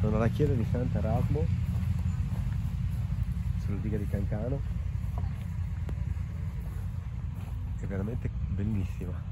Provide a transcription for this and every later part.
Sono alla chiesa di Sant'Erasmo, sulla diga di Cancano. È veramente bellissima.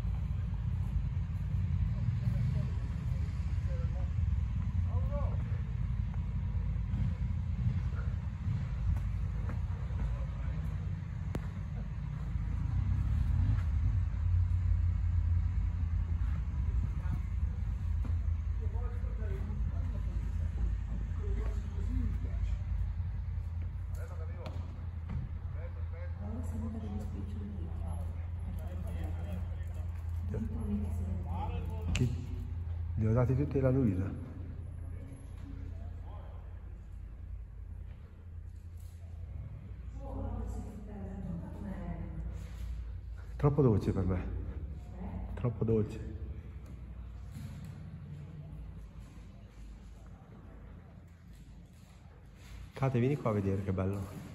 Che li ho dati tutti alla Luisa. Troppo dolce per me. Troppo dolce. Kate, vieni qua a vedere che bello.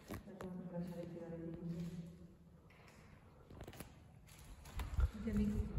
Amico.